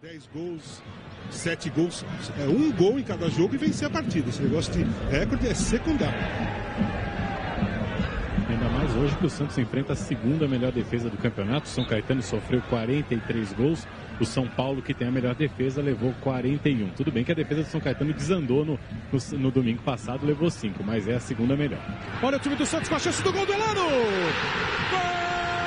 10 gols, 7 gols, um gol em cada jogo e vencer a partida. Esse negócio de recorde é secundário. Ainda mais hoje que o Santos enfrenta a segunda melhor defesa do campeonato. O São Caetano sofreu 43 gols. O São Paulo, que tem a melhor defesa, levou 41. Tudo bem que a defesa do São Caetano desandou no domingo passado, levou 5, mas é a segunda melhor. Olha o time do Santos com a chance do gol do Elano! Gol!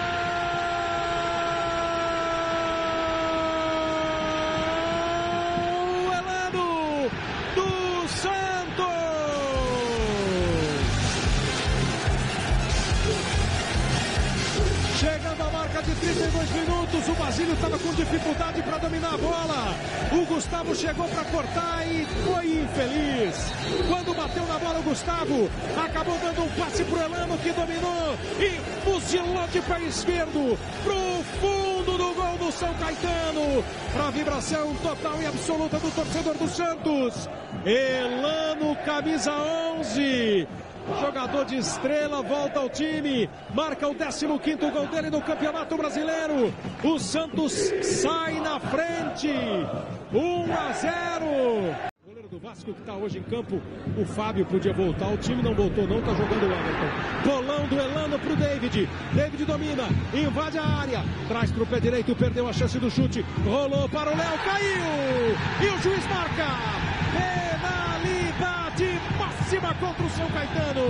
Chegando à marca de 32 minutos, o Basílio estava com dificuldade para dominar a bola. O Gustavo chegou para cortar e foi infeliz. Quando bateu na bola o Gustavo, acabou dando um passe para o Elano, que dominou e fuzilou de pé esquerdo pro fundo do gol do São Caetano. Para a vibração total e absoluta do torcedor do Santos. Elano, camisa 11. Jogador de estrela, volta ao time, marca o 15º gol dele no Campeonato Brasileiro. O Santos sai na frente, 1-0. O goleiro do Vasco que está hoje em campo, o Fábio, podia voltar, o time não voltou não, está jogando o Everton. Bolão do Elano para o David, David domina, invade a área, traz para o pé direito, perdeu a chance do chute, rolou para o Léo, caiu, e o juiz marca, penalidade máxima contra o São Caetano.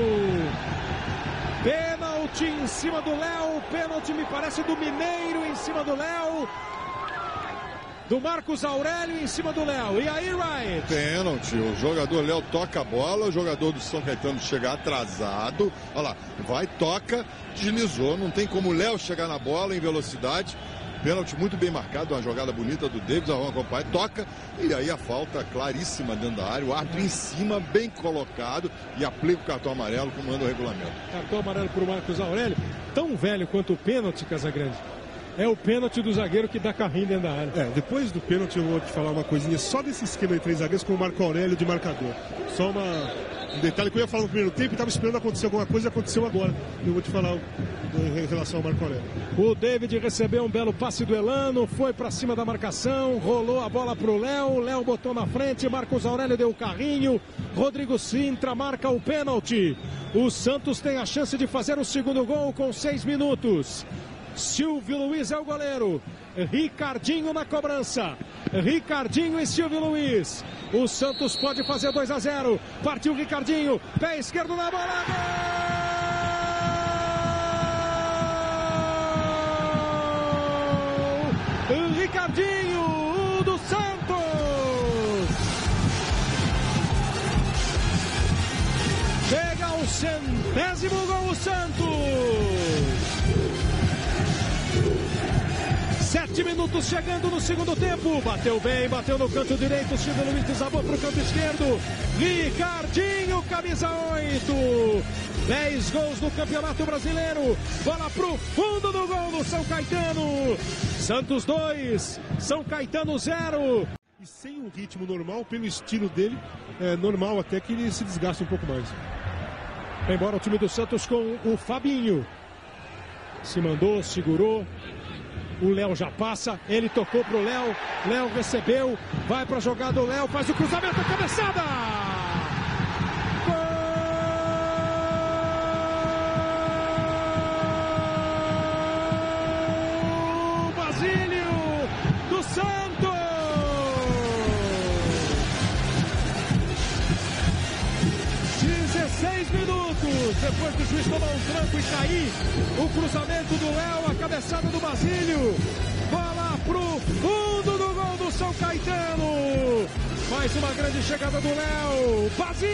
Pênalti em cima do Léo, pênalti me parece do Mineiro em cima do Léo, do Marcos Aurélio em cima do Léo. E aí, Ryan? Pênalti, o jogador Léo toca a bola, o jogador do São Caetano chega atrasado, olha lá, vai, toca, deslizou, não tem como o Léo chegar na bola em velocidade. Pênalti muito bem marcado, uma jogada bonita do David, toca, e aí a falta claríssima dentro da área, o árbitro em cima, bem colocado, e aplica o cartão amarelo como manda o regulamento. Cartão amarelo para o Marcos Aurélio, tão velho quanto o pênalti, Casagrande. É o pênalti do zagueiro que dá carrinho dentro da área. Depois do pênalti eu vou te falar uma coisinha só desse esquema de 3 zagueiros com o Marco Aurélio de marcador. Só um detalhe que eu ia falar no primeiro tempo e estava esperando acontecer alguma coisa e aconteceu agora. Eu vou te falar em relação ao Marco Aurélio. O David recebeu um belo passe do Elano, foi para cima da marcação, rolou a bola para o Léo, Léo botou na frente, Marcos Aurélio deu o carrinho, Rodrigo Sintra marca o pênalti. O Santos tem a chance de fazer o segundo gol com 6 minutos. Silvio Luiz é o goleiro, Ricardinho na cobrança, Ricardinho e Silvio Luiz. O Santos pode fazer 2-0, partiu Ricardinho, pé esquerdo na bola, gol! Ricardinho do Santos! Chega ao 100º gol o Santos! 7 minutos chegando no segundo tempo. Bateu bem, bateu no canto direito. Silvio Luiz desabou para o canto esquerdo. Ricardinho, camisa 8. 10 gols no Campeonato Brasileiro. Bola para o fundo do gol do São Caetano. Santos 2, São Caetano 0. E sem um ritmo normal, pelo estilo dele, é normal até que ele se desgaste um pouco mais. Vai embora o time do Santos com o Fabinho. Se mandou, segurou. O Léo já passa, ele tocou pro Léo, Léo recebeu, vai pra jogada o Léo, faz o cruzamento, a cabeçada! Gol! Basílio do Santos! Depois do juiz tomar um tranco e cair, o cruzamento do Léo, a cabeçada do Basílio, bola pro fundo do gol do São Caetano, mais uma grande chegada do Léo,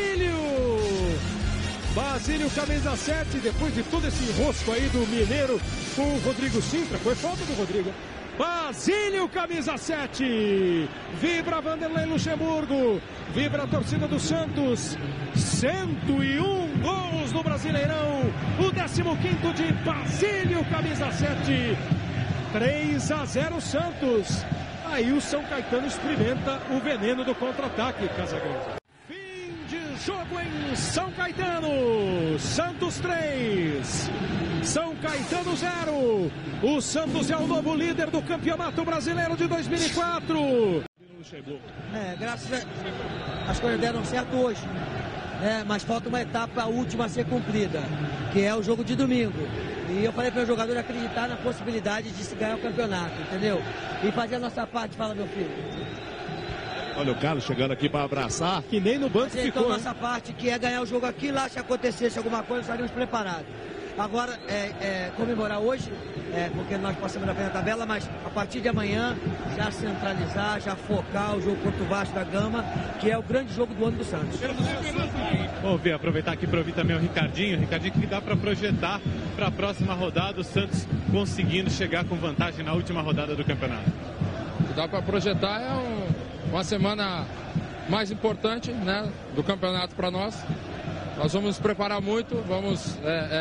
Basílio, camisa 7, depois de todo esse enrosco aí do Mineiro com o Rodrigo Sintra, foi falta do Rodrigo. Basílio, camisa 7, vibra Vanderlei Luxemburgo, vibra a torcida do Santos, 101 gols no Brasileirão, o 15º de Basílio, camisa 7, 3-0 Santos. Aí o São Caetano experimenta o veneno do contra-ataque, Casagrande. Fim de jogo em São Caetano. Santos 3, São Caetano 0. O Santos é o novo líder do Campeonato Brasileiro de 2004. Graças as coisas deram certo hoje. Mas falta uma etapa última a ser cumprida, que é o jogo de domingo. E eu falei para o jogador acreditar na possibilidade de se ganhar o campeonato, entendeu? E fazer a nossa parte, fala meu filho. Olha o Carlos chegando aqui para abraçar, que nem no banco ficou. Então nossa parte, que é ganhar o jogo aqui, lá se acontecesse alguma coisa, estaríamos preparados. Agora, comemorar hoje, porque nós passamos na frente da tabela, mas a partir de amanhã, já centralizar, já focar o jogo contra o Vasco da Gama, que é o grande jogo do ano do Santos. Vamos ver, aproveitar aqui para ouvir também o Ricardinho. Ricardinho, que dá para projetar para a próxima rodada, o Santos conseguindo chegar com vantagem na última rodada do campeonato. O que dá para projetar é uma semana mais importante, né, do campeonato para nós. Nós vamos nos preparar muito, vamos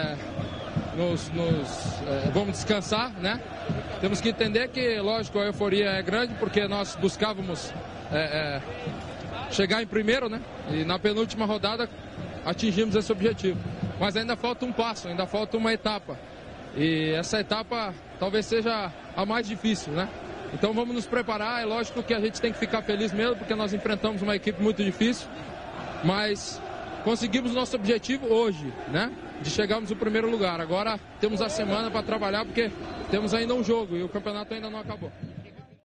vamos descansar, né? Temos que entender que, lógico, a euforia é grande porque nós buscávamos chegar em primeiro, né? E na penúltima rodada atingimos esse objetivo. Mas ainda falta um passo, ainda falta uma etapa. E essa etapa talvez seja a mais difícil, né? Então vamos nos preparar. É lógico que a gente tem que ficar feliz mesmo porque nós enfrentamos uma equipe muito difícil, mas conseguimos nosso objetivo hoje, né? De chegarmos no primeiro lugar. Agora temos a semana para trabalhar porque temos ainda um jogo e o campeonato ainda não acabou.